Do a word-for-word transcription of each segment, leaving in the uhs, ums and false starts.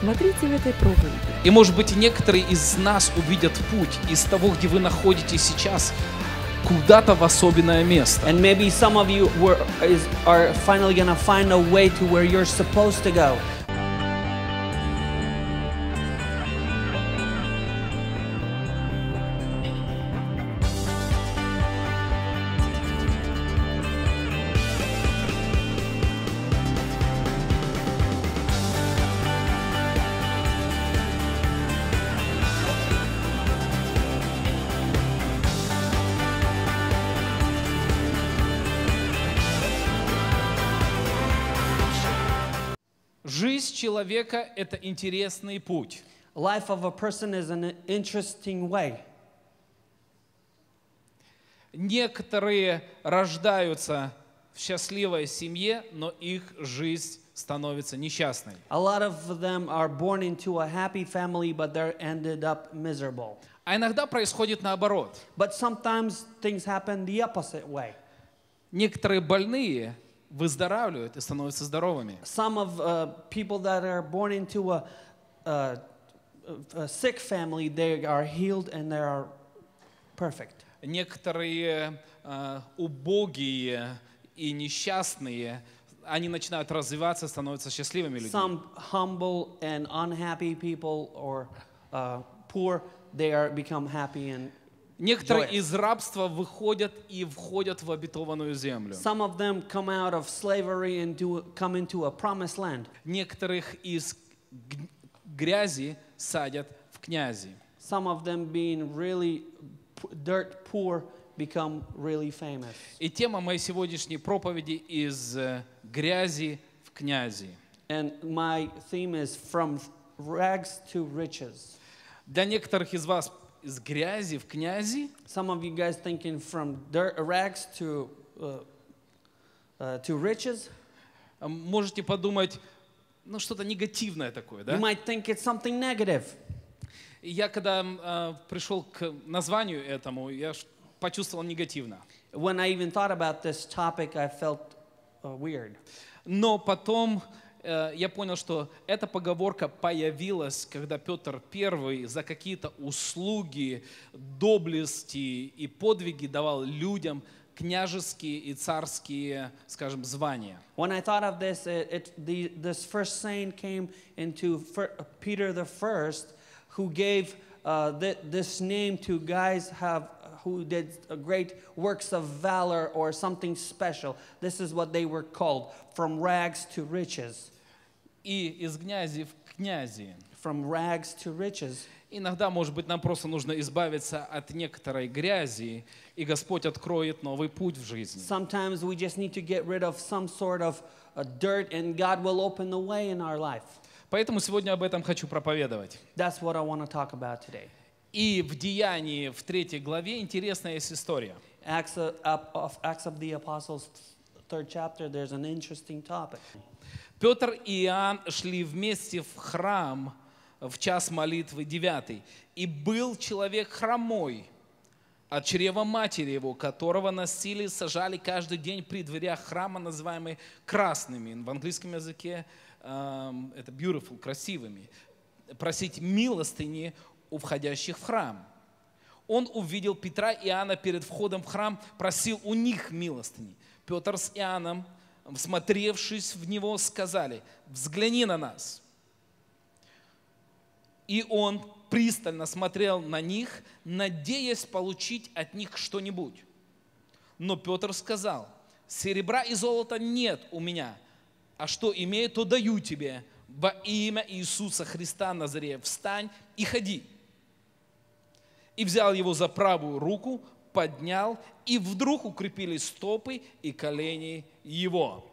Смотрите в этой проповеди. И, может быть, некоторые из нас увидят путь из того, где вы находитесь сейчас, куда-то в особенное место. And maybe some of you were, is, are finally going to find a way to where you're supposed to go. Жизнь человека – это интересный путь. Life of a person is an interesting way. Некоторые рождаются в счастливой семье, но их жизнь становится несчастной. A lot of them are born into a happy family, but they're ended up miserable. А иногда происходит наоборот. But sometimes things happen the opposite way. Некоторые больные выздоравливают и становятся здоровыми. Some of uh, people that are born into a, a, a sick family, they are healed and they are perfect. Некоторые э, убогие и несчастные, они начинают развиваться, становятся счастливыми людьми. Some humble and unhappy people or uh, poor, they are become happy and Некоторые joyous. из рабства выходят и входят в обетованную землю. Some of them come out of slavery and do, come into a promised land. Некоторых из г- грязи садят в князи. Some of them being really p- dirt poor become really famous. И тема моей сегодняшней проповеди из э, грязи в князи. And my theme is from rags to riches. Для некоторых из вас из грязи в князи Some of you guys thinking from dirt, rags to uh, uh, to riches. э, можете подумать, ну что-то негативное такое, да? You might think it's something negative. И я когда э, пришел к названию этому, я ш- почувствовал негативно. When I even thought about this topic, I felt uh, weird. Но потом э, я понял, что эта поговорка появилась, когда Петр Первый за какие-то услуги, доблести и подвиги давал людям княжеские и царские, скажем, звания. When I thought of this, it, it, the, this first saying came into fir, Peter the First, who gave uh, th this name to guys have who did uh, great works of valor or something special. This is what they were called, from rags to riches. И из князи в князи. From rags to riches. Иногда, может быть, нам просто нужно избавиться от некоторой грязи, и Господь откроет новый путь в жизни. Sometimes we just need to get rid of some sort of uh, dirt, and God will open the way in our life. Поэтому сегодня об этом хочу проповедовать. That's what I want to talk about today. И в Деянии, в третьей главе, интересная есть история. Acts of, of Acts of the Apostles, third chapter, there's an interesting topic. Петр и Иоанн шли вместе в храм в час молитвы девятый. И был человек хромой от чрева матери его, которого носили, сажали каждый день при дверях храма, называемые красными. В английском языке эм, это beautiful, красивыми. Просить милостыни у входящих в храм. Он увидел Петра и Иоанна перед входом в храм, просил у них милостыни. Петр с Иоанном, всмотревшись в него, сказали: «Взгляни на нас». И он пристально смотрел на них, надеясь получить от них что-нибудь. Но Петр сказал: «Серебра и золота нет у меня, а что имею, то даю тебе. Во имя Иисуса Христа Назарея встань и ходи». И взял его за правую руку, поднял, и вдруг укрепились стопы и колени его.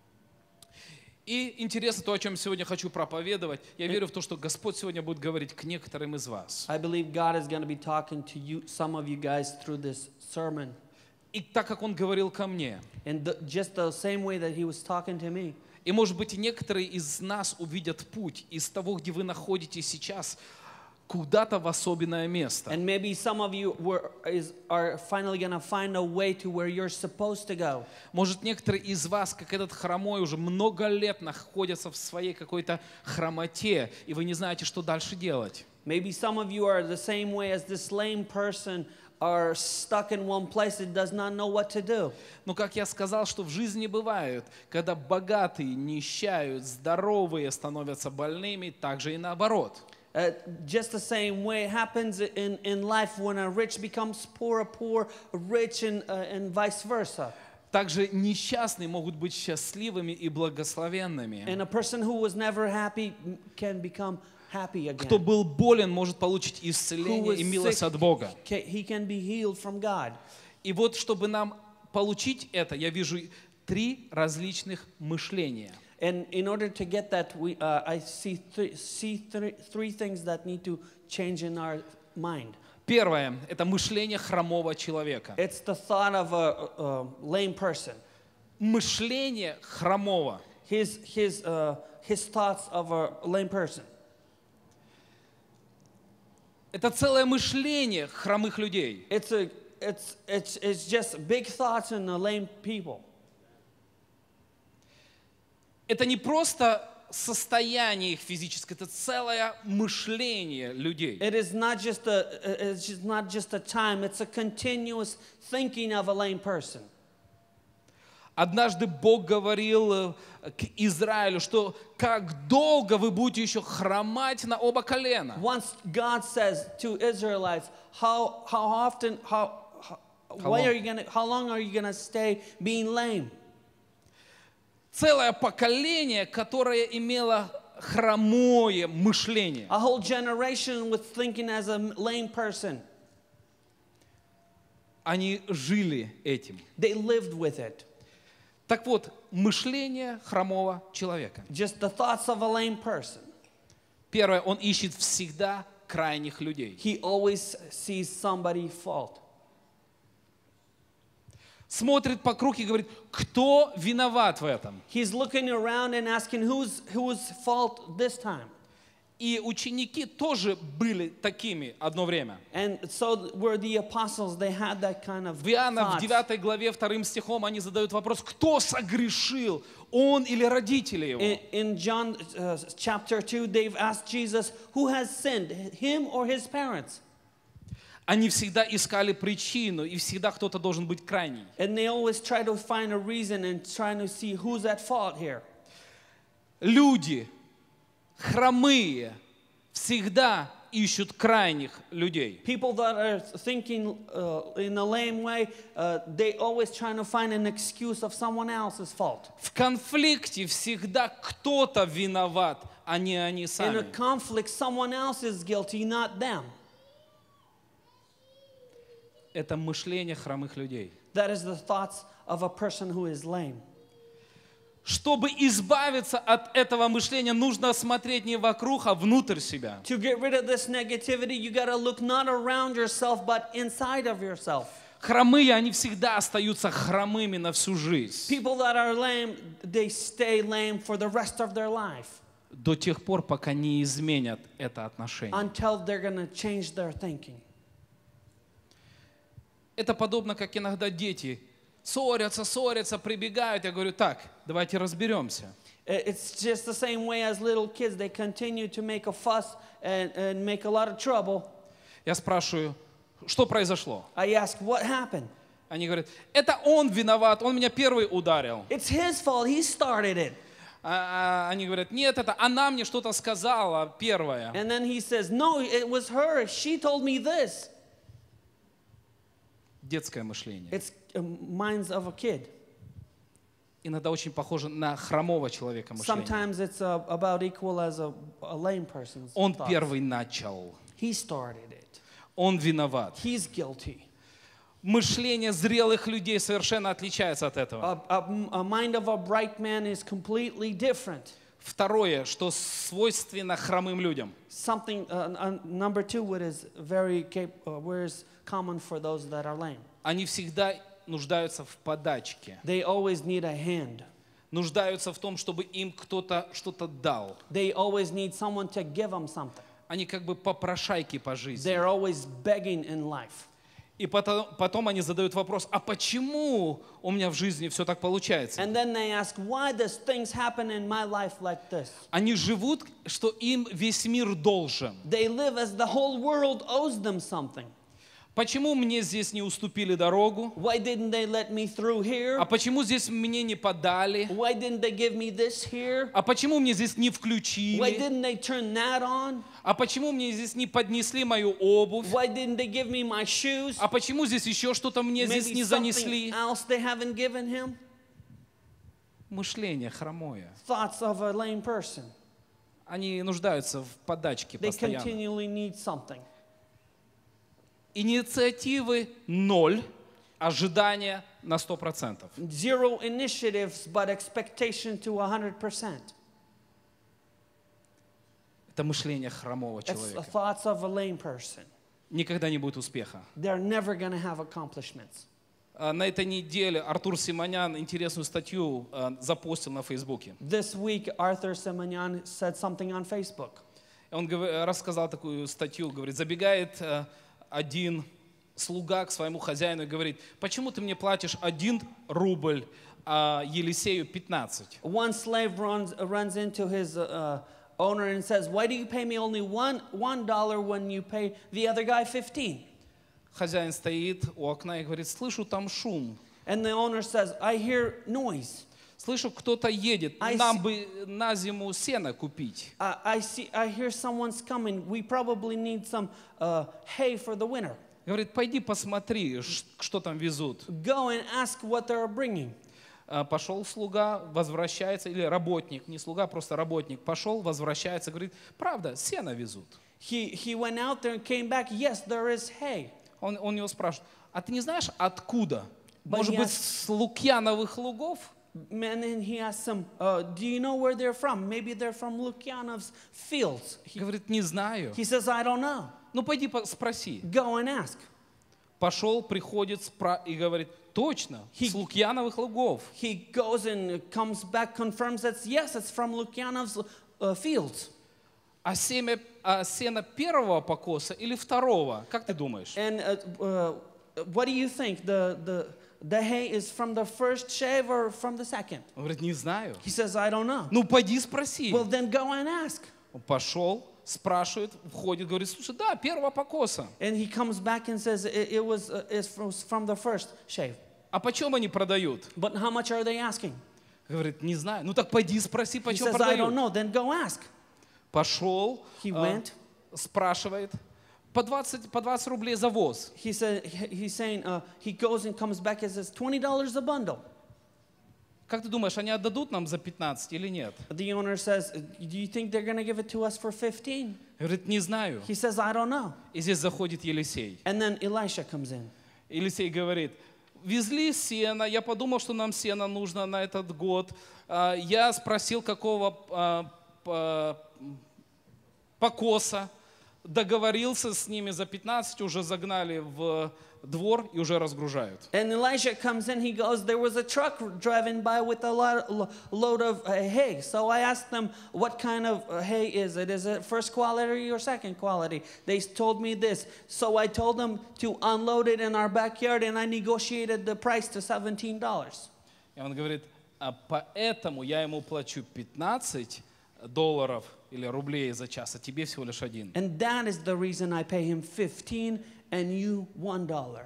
И интересно то, о чем сегодня хочу проповедовать. Я верю в то, что Господь сегодня будет говорить к некоторым из вас. I believe God is going to be talking to you, some of you guys, through this sermon. И так как Он говорил ко мне, In the, just the same way that He was talking to me. и может быть и некоторые из нас увидят путь из того, где вы находитесь сейчас, куда-то в особенное место. And maybe some of you were, is, are finally going to find a way to where you're supposed to go. Может, некоторые из вас, как этот хромой, уже много лет находятся в своей какой-то хромоте, и вы не знаете, что дальше делать. Maybe some of you are the same way as this lame person, are stuck in one place and does not know what to do. Но, как я сказал, что в жизни бывает, когда богатые нищают, здоровые становятся больными, так же и наоборот. Uh, just the same way it happens in, in life when a rich becomes poor, a poor, rich, and, uh, and vice versa. Также несчастные могут быть счастливыми и благословенными. And a person who was never happy can become happy again. Кто был болен, может получить Who исцеление was и милость sick, от Бога. ca- he can be healed from God. И вот, чтобы нам получить это, я вижу три различных мышления. And in order to get that, we, uh, I see, th- see th- three things that need to change in our mind. Первое – это мышление хромого человека. It's the thought of a, a, a lame person. Мышление хромого. His, his, uh, his thoughts of a lame person. Это целое мышление хромых людей. It's, a, it's, it's, it's just big thoughts in the lame people. Это не просто состояние их физическое, это целое мышление людей. It is not just a, it's just not just a time, it's a continuous thinking of a lame person. Однажды Бог говорил к Израилю, что как долго вы будете еще хромать на оба колена. Once God says to Israelites, how, how often, how, how, why long? are you gonna, how long are you going to stay being lame? Целое поколение, которое имело хромое мышление. A whole generation was thinking as a lame person. Они жили этим. They lived with it. Так вот, мышление хромого человека. Just the thoughts of a lame person. Первое, он ищет всегда крайних людей. He always sees somebody fault. Смотрит по кругу и говорит, кто виноват в этом? He's looking around and asking who's, whose fault this time. И ученики тоже были такими одно время. And so were the apostles, they had that kind of В Иоанна в thoughts. девятой главе вторым стихом они задают вопрос, кто согрешил, он или родители его? In, in John uh, chapter two, they've asked Jesus, who has sinned, him or his parents? Они всегда искали причину, и всегда кто-то должен быть крайний. And they always try to find a reason and trying to see who's at fault here. Люди хромые всегда ищут крайних людей. People that are thinking uh, in a lame way, uh, they always trying to find an excuse of someone else's fault. В конфликте всегда кто-то виноват, а не они In a сами. conflict, someone else is guilty, not them. Это мышление хромых людей. That is the thoughts of a person who is lame. Чтобы избавиться от этого мышления, нужно смотреть не вокруг, а внутрь себя. To get rid of this negativity, you got to look not around yourself, but inside of yourself. Хромые, они всегда остаются хромыми на всю жизнь. People that are lame, they stay lame for the rest of their life До тех пор, пока не изменят это отношение. until they're going to change their thinking. Это подобно, как иногда дети ссорятся, ссорятся, прибегают. Я говорю, так, давайте разберемся. It's just the same way as little kids. They continue to make a fuss and, and make a lot of trouble. Я спрашиваю, что произошло? I ask, what happened? Они говорят, это он виноват, он меня первый ударил. It's his fault. He started it. А, а, они говорят, нет, это она мне что-то сказала первая. And then he says, no, it was her. She told me this. Детское мышление. It's uh, minds of a kid. Иногда очень похоже на хромого человека мышление. Sometimes it's uh, about equal as a, a lame person's Он thoughts. первый начал. He started it. Он виноват. He's guilty. Мышление зрелых людей совершенно отличается от этого. A, a, a mind of a bright man is completely different. Второе, что свойственно хромым людям. Something, uh, uh, number two, what is very cap- uh, what is common for those that are lame. Они всегда нуждаются в подачке. They always need a hand. Нуждаются в том, чтобы им кто-то что-то дал. They always need someone to give them something. они как бы попрошайки по жизни. They're always begging in life. И потом, потом они задают вопрос, а почему у меня в жизни все так получается? And then they ask, why does things happen in my life like this? Они живут, что им весь мир должен. They live as the whole world owes them something. Почему мне здесь не уступили дорогу? Why didn't they let me through here? А почему здесь мне не подали? Why didn't they give me this here? А почему мне здесь не Why включили? didn't they turn that on? А почему мне здесь не поднесли мою обувь? Why didn't they give me my shoes? А почему здесь еще что-то мне здесь Maybe не something занесли? else they haven't given him? Мышление хромое. Thoughts of a lame person. Они нуждаются в подачке They постоянно. continually need something. Инициативы ноль, ожидания на сто процентов. Zero initiatives, but expectation to one hundred percent. Это мышление хромого It's the человека. thoughts of a lame person. Никогда не будет успеха. They're never going to have accomplishments. А, На этой неделе Артур Симонян интересную статью а, запостил на Фейсбуке. This week, Arthur Simonyan said something on Facebook. Он гов- рассказал такую статью, говорит, забегает а, один слуга к своему хозяину и говорит, почему ты мне платишь один рубль, а Елисею пятнадцать? One slave runs, runs into his uh, owner and says, why do you pay me only one, one dollar when you pay the other guy fifteen? Хозяин стоит у окна и говорит, слышу там шум, And the owner says, I hear noise. слышу, кто-то едет, I нам see- бы на зиму сено купить. I, I, see, I hear someone's coming. We probably need some uh, hay for the winter. Говорит, пойди посмотри, ш- что там везут. Go and ask what they're bringing. А, Пошел слуга, возвращается, или работник, не слуга, просто работник, пошел, возвращается, говорит, правда, сено везут. He, he went out there and came back. Yes, there is hay. Он, он его спрашивает, а ты не знаешь, откуда? But Может he быть, asked- с Лукьяновых лугов? And then he asked him, uh, do you know where they're from? Maybe they're from Lukyanov's fields. He, Говорит, не знаю. he says, I don't know. Ну, пойди по- спроси. Go and ask. Пошел, приходит спра- и говорит, точно, He- с Лукьяновых лугов. He goes and comes back, confirms that, yes, it's from Lukyanov's uh, fields. А семя, а сено первого покоса или второго? Как ты думаешь? And uh, uh, what do you think? The, the, the hay is from the first shave or from the second? Он говорит, не знаю. He says, I don't know. Ну, пойди спроси. Well, then go and ask. Он пошел, спрашивает, входит, говорит, слушай, да, первого покоса. And he comes back and says, it, it was, uh, it's from, from the first shave. А почем они продают? But how much are they asking? Говорит, не знаю. Ну так пойди спроси, He почем says, I don't продают. know. Then go ask. Пошел, He а, went. спрашивает, по двадцать, по двадцать рублей за воз. He said, he- he's saying, uh, he goes and comes back and says, twenty dollars a bundle. Как ты думаешь, они отдадут нам за пятнадцать или нет? The owner says, do you think they're going to give it to us for fifteen? Говорит, не знаю. He says, I don't know. И здесь заходит Елисей. And then Elisha comes in. Елисей говорит, везли сено, я подумал, что нам сено нужно на этот год. А, Я спросил, какого а, по- покоса, договорился с ними за пятнадцать, уже загнали в двор и уже разгружают. And Elisha comes in, he goes, there was a truck driving by with a lot, lo- load of uh, hay. So I asked them, what kind of uh, hay is it? Is it first quality or second quality? They told me this. So I told them to unload it in our backyard and I negotiated the price to seventeen dollars. И он говорит, а поэтому я ему плачу пятнадцать долларов или рублей за час, а тебе всего лишь один. And that is the reason I pay him fifteen and you one dollar.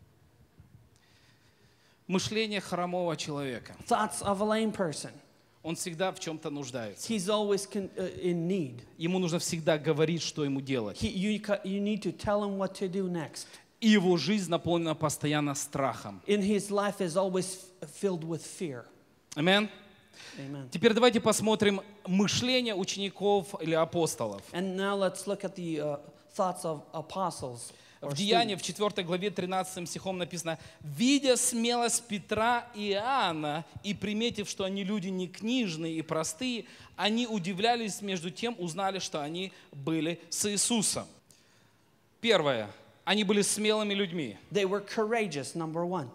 Мышление хромого человека. Thoughts of a lame person. Он всегда в чем-то нуждается. He's always con- uh, in need. Ему нужно всегда говорить, что ему делать. He, you, ca- you need to tell him what to do next. И его жизнь наполнена постоянно страхом. In his life is always f- filled with fear. Аминь. Amen. Теперь давайте посмотрим мышление учеников или апостолов. And now let's look at the uh, thoughts of apostles. or В Деянии, students. в четвёртой главе, тринадцатым стихом написано, «Видя смелость Петра и Иоанна, и приметив, что они люди не книжные и простые, они удивлялись, между тем узнали, что они были с Иисусом». Первое. Они были смелыми людьми. They were courageous, number one.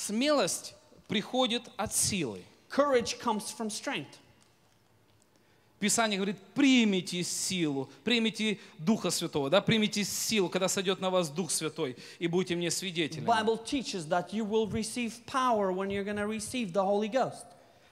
Смелость приходит от силы. Courage comes from strength. Писание говорит, примите силу, примите Духа Святого, да, примите силу, когда сойдет на вас Дух Святой, и будете мне свидетелями. Bible teaches that you will receive power when you're going to receive the Holy Ghost.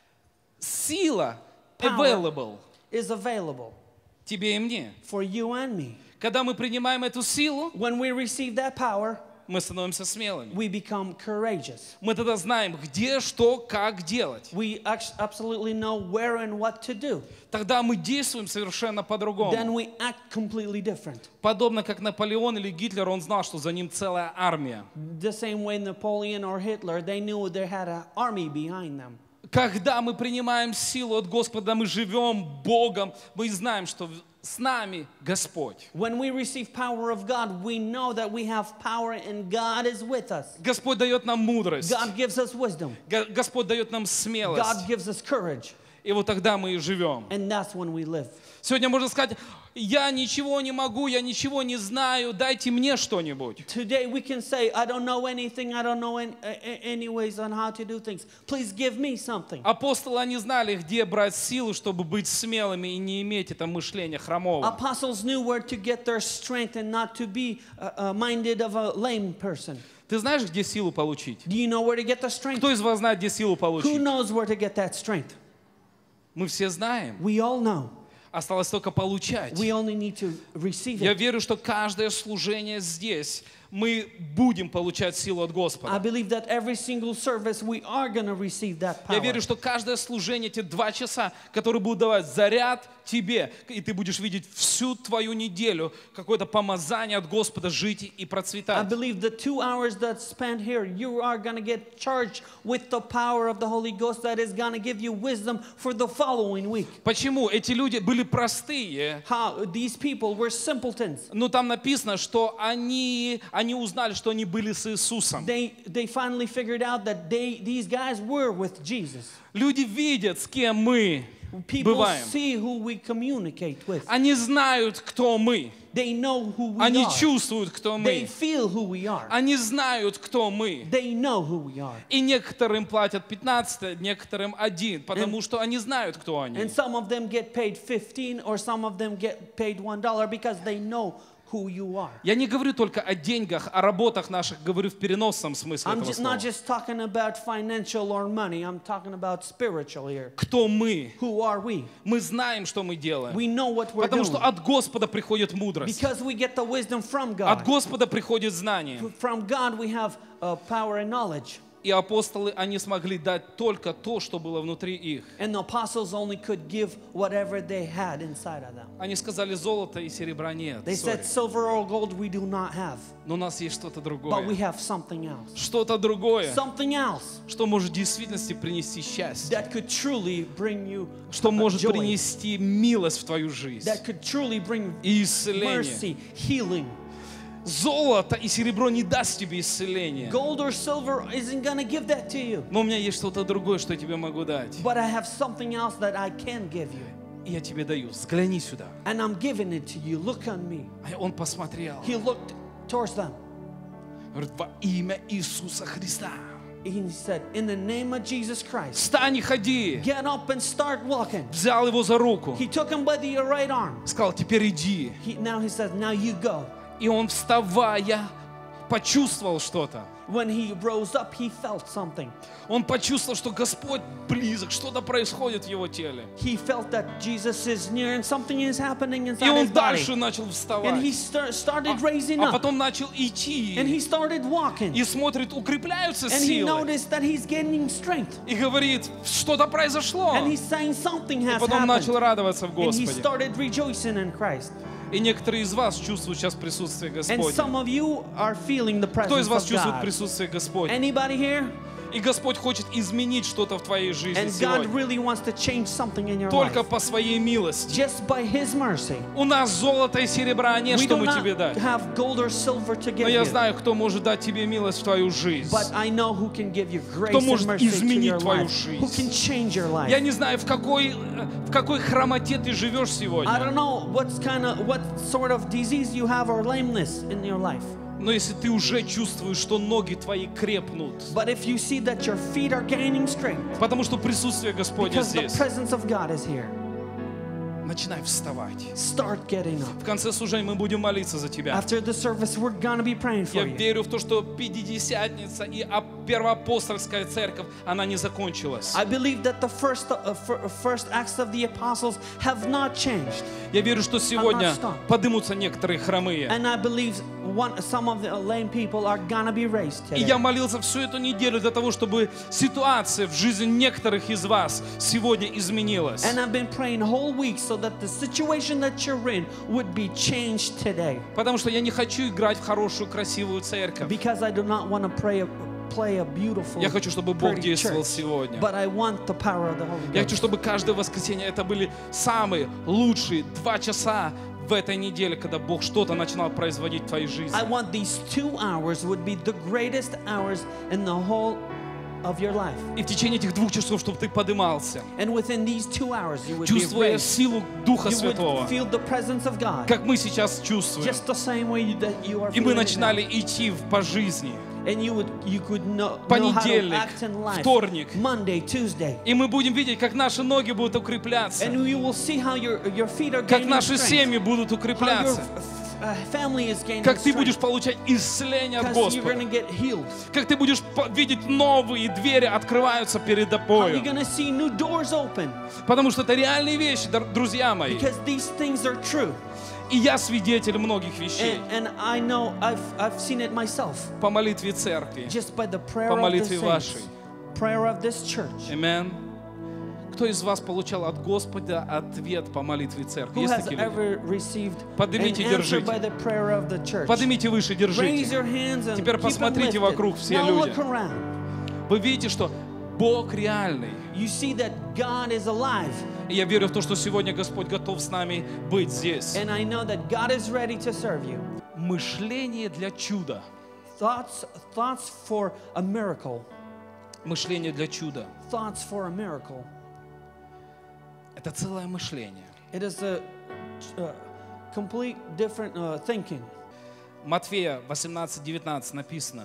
Сила Power. available Is available тебе и мне. for you and me. Когда мы принимаем эту силу, When we receive that power, мы становимся смелыми. we become courageous. Мы тогда знаем, где, что, как делать. We act- absolutely know where and what to do. Тогда мы действуем совершенно Then по-другому. we act completely different. Подобно как Наполеон или Гитлер, он знал, что за ним целая армия. The same way Napoleon or Hitler, they knew they had an army behind them. Когда мы принимаем силу от Господа, мы живем Богом, мы знаем, что с нами Господь. When we receive power of God, we know that we have power and God is with us. Господь дает нам мудрость. God gives us wisdom. Г- Господь дает нам God смелость. gives us courage. И вот тогда мы и живем. And that's when we live. Сегодня можно сказать, я ничего не могу, я ничего не знаю, дайте мне что-нибудь. Today we can say, I don't know anything, I don't know any, any ways on how to do things. Please give me something. Апостолы, они знали, где брать силу, чтобы быть смелыми и не иметь это мышление хромого. Apostles knew where to get their strength and not to be uh, uh, minded of a lame person. Ты знаешь, где силу получить? Do you know where to get the strength? Кто из вас знает, где силу Who получить? knows where to get that strength? Мы все знаем. We all know. Осталось только получать. We only need to receive Я it. верю, что каждое служение здесь мы будем получать силу от I Господа. believe that every single service we are going to receive that Я power. верю, что каждое служение, те два часа, которые будут давать заряд тебе, и ты будешь видеть всю твою неделю какое-то помазание от Господа жить и I процветать. believe the two hours that's spent here, you are going to get charged with the power of the Holy Ghost that is going to give you wisdom for the following week. Почему? Эти люди были простые, How these people were simpletons. но там написано, что они, они узнали, что они были с Иисусом. They they finally figured out that they these guys were with Jesus. Люди видят, с кем мы People бываем. see who we communicate with. Они знают, кто мы. They know who we Они are. чувствуют, кто They мы. feel who we are. Они знают, кто мы. They know who we are. И некоторым платят пятнадцать, некоторым один, потому что они знают, кто они. And some of them get paid fifteen or some of them get paid one dollar because they know who you are. Я не говорю только о деньгах, о работах наших, говорю в переносном смысле I'm этого just, not слова. just talking about financial or money. I'm talking about spiritual here. Кто мы? Who are we? Мы знаем, что мы делаем. We know what we're Потому doing. что от Господа приходит мудрость. Because we get the wisdom from От God. Господа приходит знание. From God we have uh, power and knowledge. И апостолы, они смогли дать только то, что было внутри их. And the apostles only could give whatever they had inside of them. Они сказали, золота и серебра нет. They said, sorry. silver or gold we do not have, Но у нас есть что-то but we другое. have something else. Что-то другое, Something else что может в действительности принести счастье. that could truly bring you Что может joy. принести милость в твою жизнь. That could truly bring И исцеление. mercy, healing. Золото и серебро не даст тебе исцеления. Gold or silver isn't going to give that to you. Но у меня есть что-то другое, что я тебе могу дать. But I have something else that I can give you. И я тебе даю. Взгляни сюда. And I'm giving it to you. Look on me. А он посмотрел. He looked towards them. Говорит, во имя Иисуса Христа. And he said, in the name of Jesus Christ, Встань и ходи. get up and start walking. Взял его за руку. He took him by the right arm. Сказал, теперь иди. He, now he says, now you go. И он, вставая, почувствовал что-то. When he rose up, he felt something. Он почувствовал, что Господь близок, что-то происходит в его теле. He felt that Jesus is near and something is happening И inside он his body. дальше начал And he вставать. start, started raising А up. потом начал And идти. he started walking. И смотрит, укрепляются And he силы. noticed that he's gaining strength. И говорит, что-то произошло. And he's saying something И has потом начал happened. радоваться в And he Господе. started rejoicing in Christ. И некоторые из вас чувствуют сейчас присутствие And Господне. some of you are feeling the Кто из presence вас of чувствует God. присутствие Господне? Anybody here? И Господь хочет изменить что-то в твоей жизни And God сегодня. really wants to change something in your Только life. по своей милости. Just by His mercy. У нас золота и серебра нет, We что do мы not тебе дать. have gold or silver to give Но я you. знаю, кто может дать тебе милость в твою жизнь. But I know who can give you grace Кто and может mercy to изменить your твою life. жизнь. Who can change your life. Я не знаю, в какой, в какой хромоте ты живешь I сегодня. don't know what's kind of what sort of disease you have or lameness in your life. Но если ты уже чувствуешь, что ноги твои крепнут, But if you see that your feet are gaining strength потому что присутствие Господня because the здесь, presence of God is here, начинай вставать. Start getting up. В конце служения мы будем молиться за тебя. After the service, we're gonna be praying Я for you. верю в то, что Пятидесятница и Первоапостольская церковь, она не закончилась. I believe that the first, uh, fir- first acts of the apostles have not changed. Я верю, что сегодня stopped. поднимутся некоторые хромые. And I believe one, some of the lame people are gonna be raised И today. я молился всю эту неделю для того, чтобы ситуация в жизни некоторых из вас сегодня изменилась. And I've been praying whole week so that the situation that you're in would be changed today. Потому что я не хочу играть в хорошую, красивую церковь. Because I do not want to pray, play a beautiful, Я хочу, чтобы Бог pretty действовал church, сегодня. but I want the power of the Holy Я хочу, Ghost. чтобы каждое воскресенье это были самые лучшие два часа в этой неделе, когда Бог что-то начинал производить в твоей жизни. I want these two hours would be the greatest hours in the whole of your life. И в течение этих двух часов, чтобы ты подымался, And within these two hours, you would be чувствуя raised. силу Духа You Святого, would feel the presence of God, как мы сейчас чувствуем. just the same way you, that you are И мы feeling it now. начинали идти в- по жизни. And you would, you could know, know how to Понедельник, act in life. вторник. Monday, Tuesday. И мы будем видеть, как наши ноги будут укрепляться, And you will see how your, your feet are как gaining наши strength. семьи будут How your укрепляться, uh, family is gaining как ты strength. будешь получать исцеление от Because you're going to Господа, get healed. как ты будешь по- видеть новые двери открываются перед How you're тобою. going to see new doors open. Потому что это реальные вещи, дор- друзья мои. Because these things are true. И я свидетель многих вещей And, and I know I've, I've seen it myself. по молитве церкви. Just by the prayer По of the молитве saints. вашей. Prayer of this church. Аминь. Кто из вас получал от Господа ответ по молитве церкви? Who Есть has такие люди? ever received an Поднимите, answer держите. by the prayer of the church? Поднимите выше, Raise держите. your hands and Теперь keep them посмотрите lifted. вокруг, все Now люди. look around. Вы видите, что Бог реальный. You see that God is alive. И я верю в то, что сегодня Господь готов с нами быть здесь. And I know that God is ready to serve you. Мышление для чуда. Thoughts, thoughts for a miracle. Мышление для чуда. Thoughts for a miracle. Это целое мышление. It is a uh, complete different uh, thinking. Матфея восемнадцать девятнадцать написано: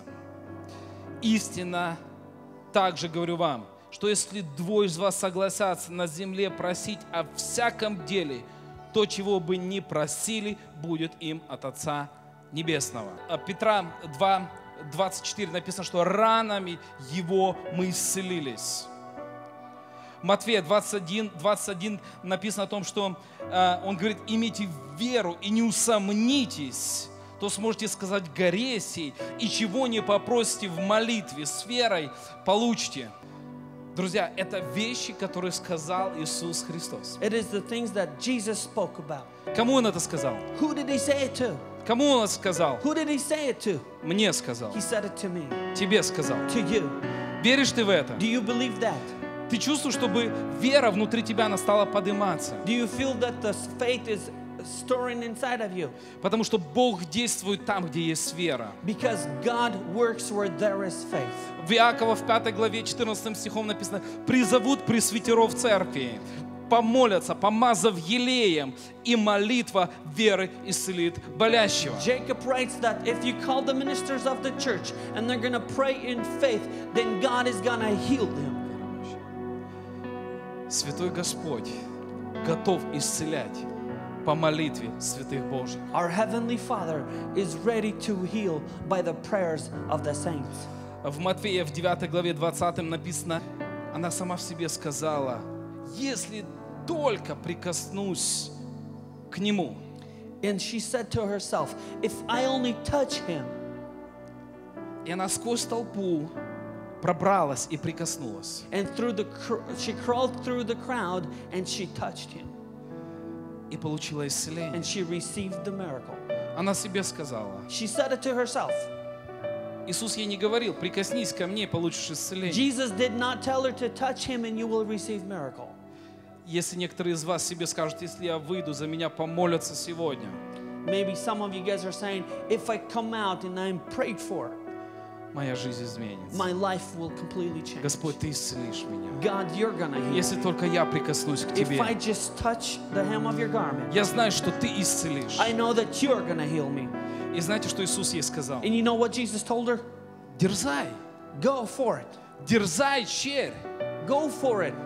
«Истинно также говорю вам, что если двое из вас согласятся на земле просить о всяком деле, то, чего бы ни просили, будет им от Отца Небесного». А Петра два двадцать четыре написано, что ранами Его мы исцелились. Матфея двадцать один двадцать один написано о том, что э, он говорит: имейте веру и не усомнитесь, то сможете сказать горе сей, и чего не попросите в молитве с верой, получите. Друзья, это вещи, которые сказал Иисус Христос. It is the things that Jesus spoke about. Кому Он это сказал? Who did he say it to? Кому Он это сказал? Who did he say it to? Мне сказал. He said it to me, Тебе сказал. to you. Веришь ты в это? Do you believe that? Ты чувствуешь, чтобы вера внутри тебя, она стала подниматься? Do you feel that the faith is stirring inside of you? Потому что Бог действует там, где есть вера. Because God works where there is faith. В Иакова в пятой главе четырнадцатым стихом написано: «Призовут пресвитеров церкви, помолятся, помазав елеем, и молитва веры исцелит болящего». Jacob writes that if you call the ministers of the church and they're going to pray in faith, then God is going to heal them. Святой Господь готов исцелять по молитве святых Божьих. Our Heavenly Father is ready to heal by the prayers of the saints. В Матфея в девятой главе двадцатом написано, она сама в себе сказала: «Если только прикоснусь к Нему». And she said to herself, if I only touch him. И она сквозь толпу пробралась и прикоснулась. And through the cr- she crawled through the crowd and she touched him. И получила исцеление. And she received the miracle. Она себе сказала. She said it to herself. Иисус ей не говорил: «Прикоснись ко мне, получишь исцеление». Jesus did not tell her to touch him and you will receive miracle. Если некоторые из вас себе скажут: «Если я выйду, за меня помолятся сегодня», Maybe some of you guys are saying, if I come out and I'm prayed for, моя жизнь изменится. my life will completely change. Господь, Ты исцелишь меня. God, you're gonna heal. Если только я прикоснусь к If Тебе. I just touch the hem of your garment, Я знаю, что Ты исцелишь. I know that you're gonna heal me. И знаете, что Иисус ей сказал? And you know what Jesus told her? Дерзай. Go for it. Дерзай, черь. Go for it.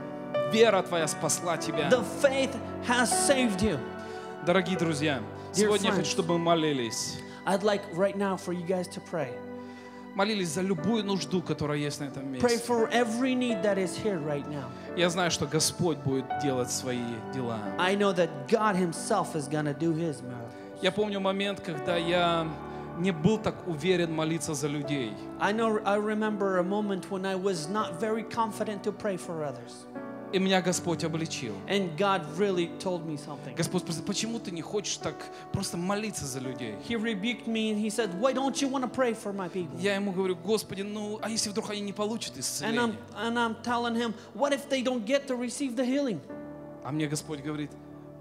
вера твоя спасла тебя. The faith has saved you. Дорогие друзья, сегодня я friends. хочу, чтобы мы молились. I'd like right now for you guys to pray. Молились за любую нужду, которая есть на этом Pray месте. for every need that is here right now. Я знаю, что Господь будет делать свои дела. I know that God Himself is going to do His miracle. Я помню момент, когда я не был так уверен молиться за людей. I know, I remember a moment when I was not very confident to pray for others. И меня Господь обличил. And God really told me something. Господь спросил, почему ты не хочешь так просто молиться за людей? He rebuked me and He said, why don't you want to pray for my people? Я ему говорю, Господи, ну, а если вдруг они не получат And исцеление? I'm, and I'm telling Him, what if they don't get to receive the healing? А мне Господь говорит,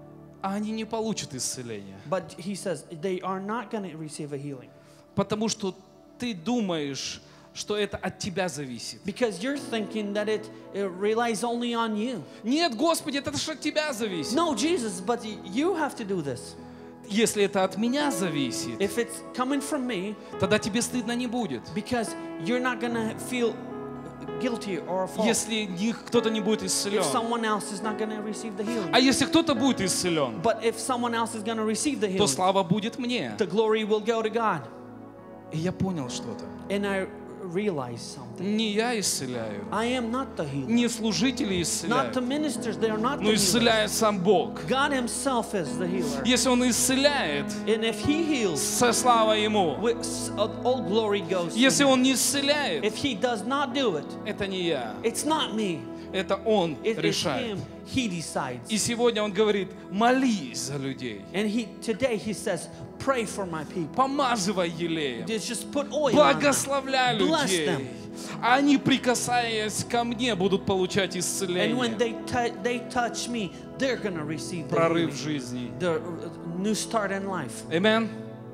а они не получат исцеление. But He says, they are not going to receive a healing. Потому что ты думаешь, что это от тебя зависит. Because you're thinking that it, it relies only on you. Нет, Господи, это же от тебя зависит. No, Jesus, but you have to do this. Если это от меня зависит, If it's coming from me, тогда тебе стыдно не будет. because you're not going to feel guilty or fault. Если них кто-то не будет If исцелен. someone else is not going to receive the healing. А если кто-то будет исцелен, But if someone else is going to receive the то healing, слава будет мне. the glory will go to God. И я понял что-то. And I realized something. Не я исцеляю, I am not the healer. не служители Not исцеляют, the ministers, they are not но the healers. исцеляет сам Бог. God Himself is the healer. Если Он исцеляет, And if He heals, со слава Ему. with- all glory goes to Если Him. Он не исцеляет, If He does not do it, это не я, it's not me. это Он It is решает. Him. He decides. И сегодня Он говорит, молись за людей, And He today He says, pray for my people. помазывай елеем, Just just put oil on them. благословляй Bless людей. them. Они, прикасаясь ко мне, будут получать And when исцеление, they tou- they touch me, they're gonna receive the, прорыв healing, жизни. the uh, new start in life. Аминь.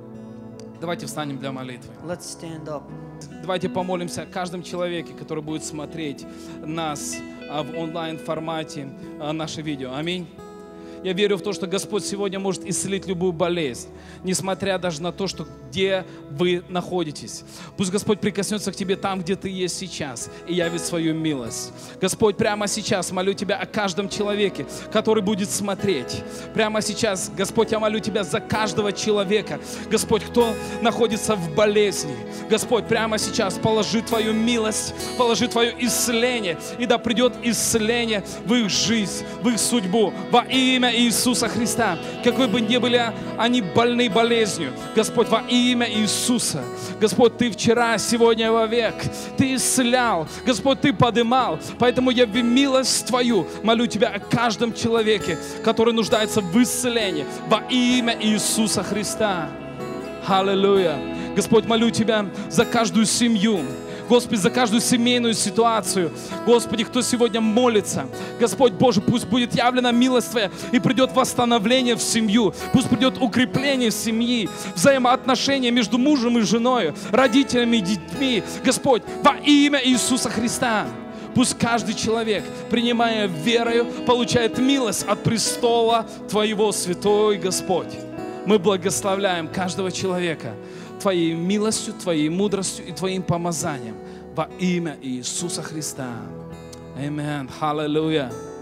Давайте встанем для молитвы. Let's stand up. Давайте помолимся о каждом человеке, который будет смотреть нас а, в онлайн-формате а, наше видео. Аминь. Я верю в то, что Господь сегодня может исцелить любую болезнь, несмотря даже на то, что где вы находитесь. Пусть Господь прикоснется к тебе там, где ты есть сейчас, и явит свою милость. Господь, прямо сейчас молю Тебя о каждом человеке, который будет смотреть. Прямо сейчас, Господь, я молю Тебя за каждого человека, Господь, кто находится в болезни. Господь, прямо сейчас положи Твою милость, положи Твое исцеление, и да придет исцеление в их жизнь, в их судьбу, во имя Иисуса Христа. Какой бы ни были они больны болезнью, Господь, во имя Иисуса. Господь, Ты вчера, сегодня и вовек. Ты исцелял, Господь, Ты подымал. Поэтому я в милость Твою молю Тебя о каждом человеке, который нуждается в исцелении, во имя Иисуса Христа. Аллилуйя. Господь, молю Тебя за каждую семью. Господи, за каждую семейную ситуацию. Господи, кто сегодня молится. Господь Боже, пусть будет явлена милость Твоя и придет восстановление в семью. Пусть придет укрепление в семьи, взаимоотношения между мужем и женой, родителями и детьми. Господь, во имя Иисуса Христа. Пусть каждый человек, принимая верою, получает милость от престола Твоего, Святой Господь. Мы благословляем каждого человека Твоей милостью, Твоей мудростью и Твоим помазанием во имя Иисуса Христа. Аминь. Аллилуйя.